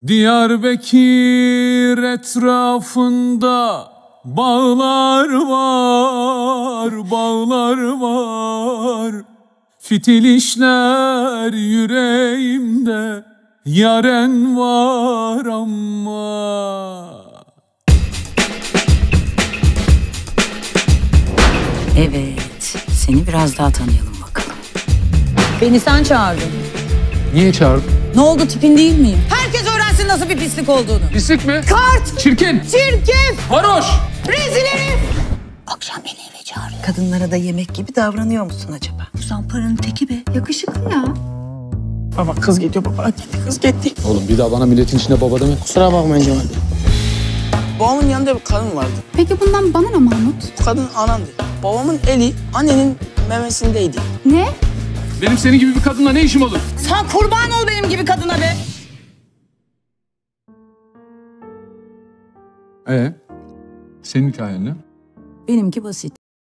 Diyarbakır etrafında bağlar var, bağlar var. Fitil işler yüreğimde, yaren var ama. Evet, seni biraz daha tanıyalım bakalım. Beni sen çağırdın. Niye çağırdın? Ne oldu, tipin değil miyim? Herkes öğrensin nasıl bir pislik olduğunu. Pislik mi? Kart! Çirkin! Çirkef! Varoş! Rezil herif! Akşam beni eve çağırıyor. Kadınlara da yemek gibi davranıyor musun acaba? Bu zamparanın teki be. Yakışıklı ya. Baba kız gidiyor baba. Gitti kız gitti. Oğlum bir daha bana milletin içinde baba deme. Kusura bakmayın Cemal Bey. Babamın yanında bir kadın vardı. Peki bundan bana ne Mahmut? Bu kadın anamdı. Babamın eli annenin memesindeydi. Ne? Benim senin gibi bir kadınla ne işim olur? Sen kurban ol benim gibi kadına be! Senin hikayen ne? Benimki basit.